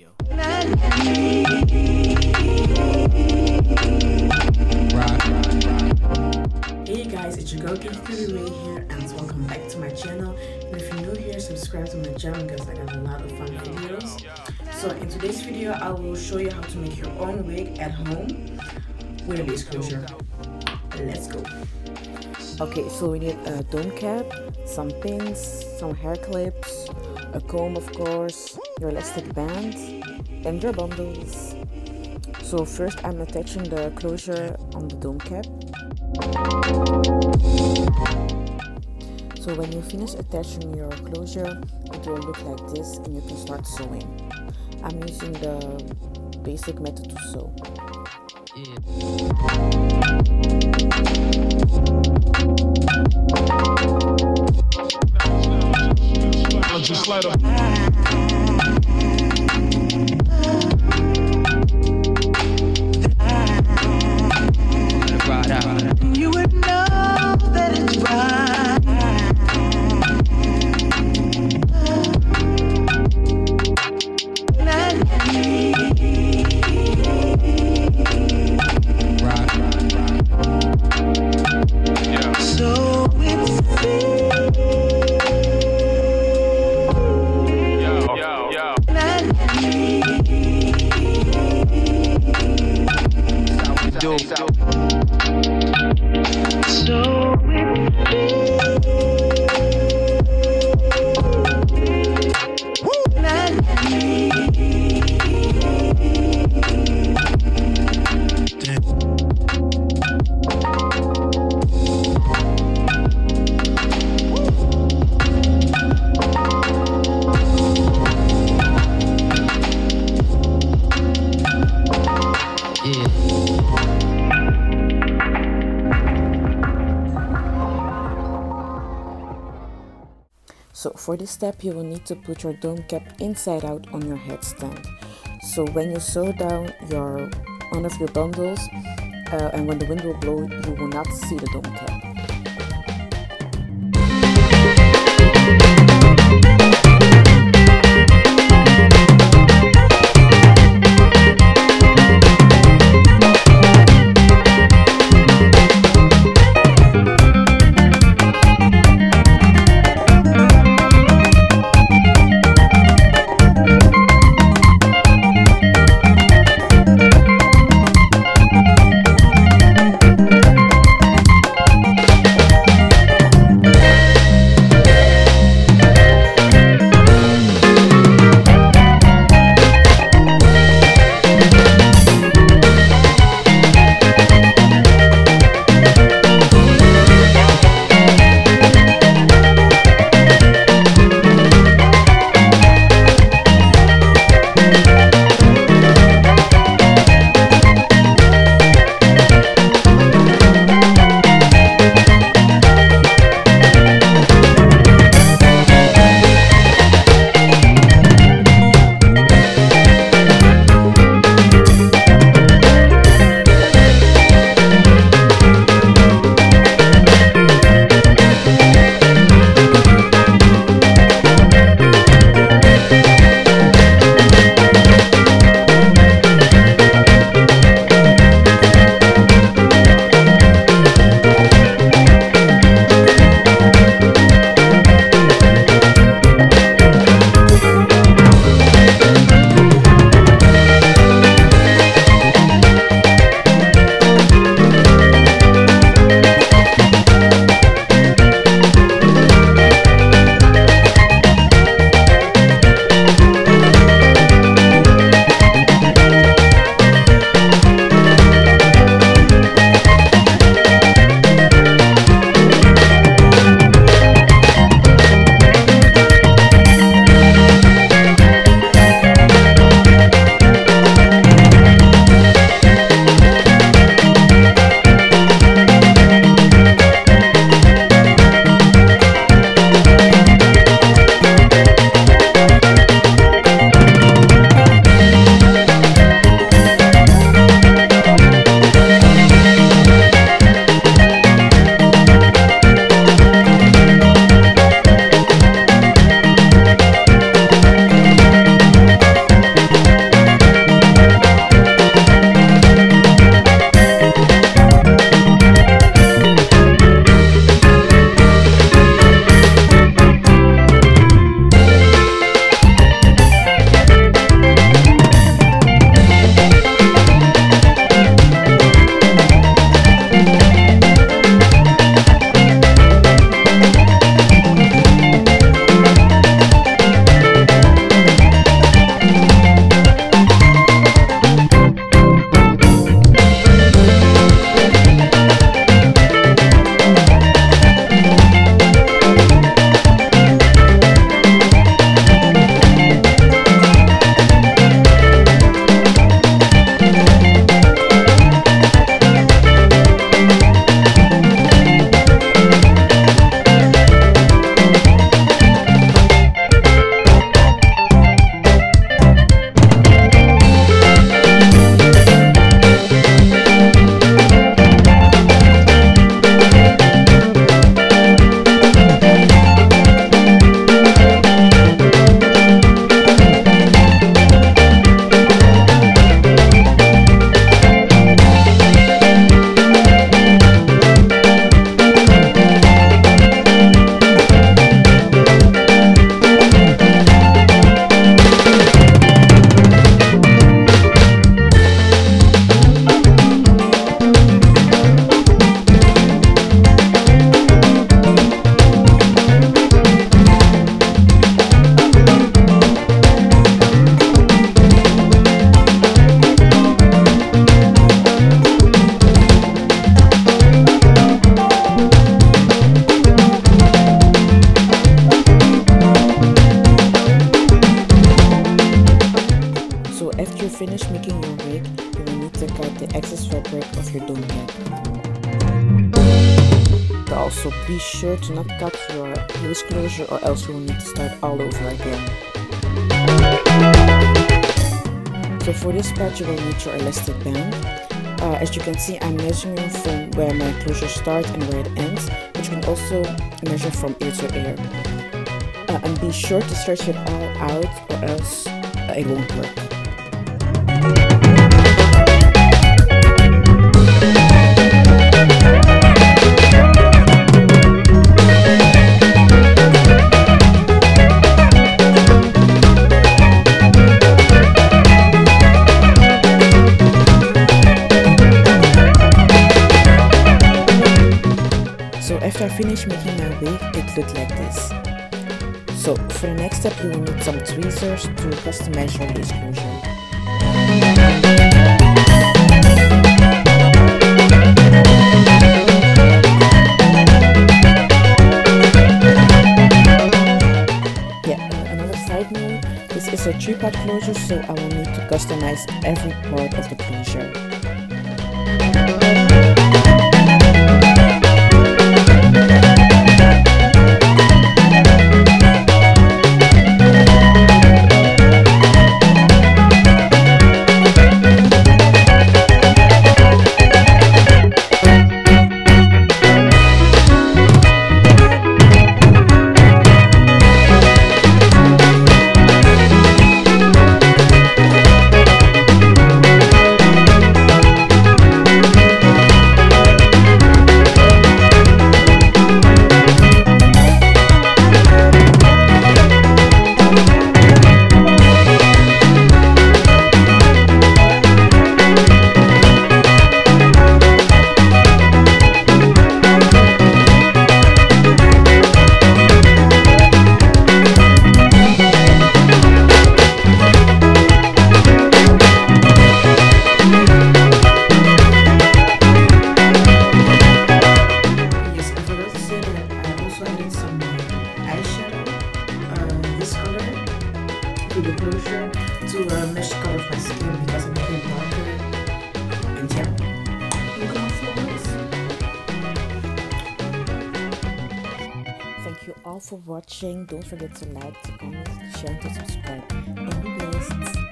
Hey guys, it's your girl Kitty Ray here and welcome back to my channel. And if you're new here, subscribe to my channel because I got a lot of fun videos. So in today's video, I will show you how to make your own wig at home with a lace closure. Let's go. Okay, so we need a dome cap, some pins, some hair clips, a comb of course, your elastic band, and your bundles. So first I'm attaching the closure on the dome cap. So when you finish attaching your closure, it will look like this and you can start sewing. I'm using the basic method to sew. You would know that it's right. So it's So for this step you will need to put your dome cap inside out on your headstand. So when you sew down one of your bundles and when the wind will blow, you will not see the dome cap. after you finish making your wig, you will need to cut the excess fabric of your dome cap. But also be sure to not cut your waist closure, or else you will need to start all over again. So for this part you will need your elastic band. As you can see, I'm measuring from where my closure starts and where it ends, but you can also measure from ear to ear. And be sure to stretch it all out, or else it won't work. So after I finished making my wig, it looked like this. So for the next step, you will need some tweezers to customize your waist closure. Another side note, this is a 3-part closure, so I will need to customize every part of the closure. The closure to match the color of my skin because it became darker. And yeah, look at my flowers. Thank you all for watching. Don't forget to like, to comment, to share, and to subscribe. And be blessed.